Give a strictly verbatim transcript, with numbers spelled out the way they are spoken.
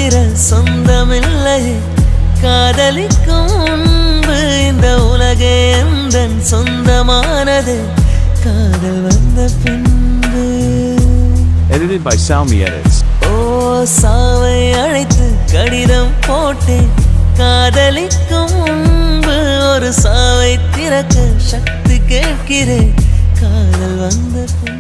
தவிர சொந்தமில்லையே காதலிக்கும் முன்பு இந்த உலகே எந்தன் சொந்தமானது காதல் வந்த பின்பு. Edited by Salmiedits. ஓ சாவை அழைத்து கடிதம் போட்டேன் காதலிக்கும் முன்பு ஒரு சாவை திறக்க சக்தி கேட்கிறேன் காதல் வந்த பின்பு.